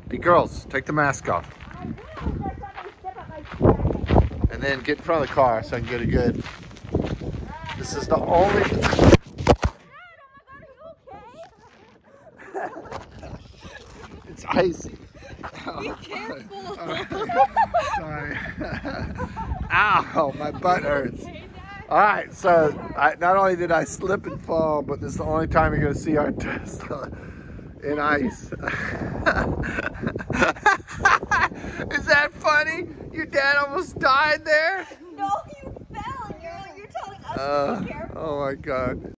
Hey girls, take the mask off. And then get in front of the car so I can get a good. This is the only. It's icy. Be careful. Sorry. Ow, my butt hurts. All right, so not only did I slip and fall, but this is the only time you're going to see our Tesla in ice. Is that funny? Your dad almost died there? No, you fell and you're telling us to be careful. Oh my God.